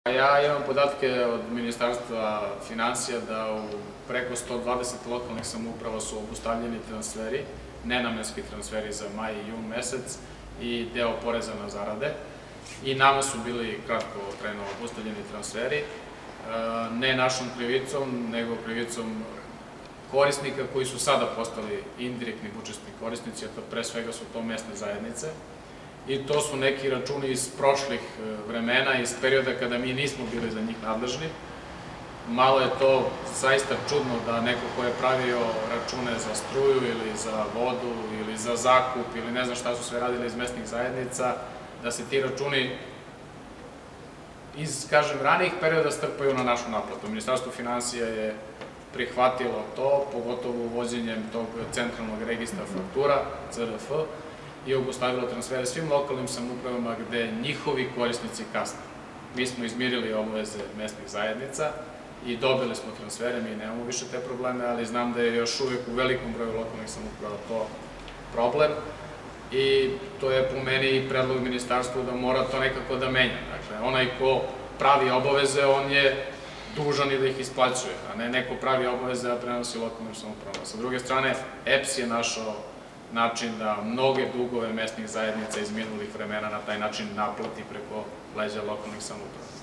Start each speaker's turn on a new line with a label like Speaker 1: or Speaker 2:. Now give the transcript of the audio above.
Speaker 1: Ja imam podatke od Ministarstva finansija da u preko 120 lokalnih samouprava su obustavljeni transferi, nenamenski transferi za maj i jun mesec i deo poreza na zarade. I nama su bili kratkotrajno obustavljeni transferi, ne našom krivicom, nego krivicom korisnika koji su sada postali indirektni budžetski korisnici, a pre svega su to mesne zajednice. I to su neki računi iz prošlih vremena, iz perioda kada mi nismo bili za njih nadležni. Malo je to zaista čudno da neko ko je pravio račune za struju ili za vodu ili za zakup ili ne znam šta su sve radili iz mesnih zajednica, da se ti računi iz, kažem, ranijih perioda strpaju na našu naplatu. Ministarstvo finansija je prihvatilo to, pogotovo uvođenjem tog centralnog registra faktura, CRF, i obustavilo transfere svim lokalnim samoupravama gde njihovi korisnici kasne. Mi smo izmirili obaveze mesnih zajednica i dobili smo transfere, mi nemamo više te probleme, ali znam da je još uvek u velikom broju lokalnih samouprava to problem i to je po meni i predlog ministarstvu da mora to nekako da menja. Dakle, onaj ko pravi obaveze, on je dužan i da ih isplaćuje, a ne neko pravi obaveze, a prenosi lokalnim samoupravama. Sa druge strane, EPS je našao način da mnoge dugove mesnih zajednica iz minulih vremena na taj način naplati preko leđa lokalnih samouprava.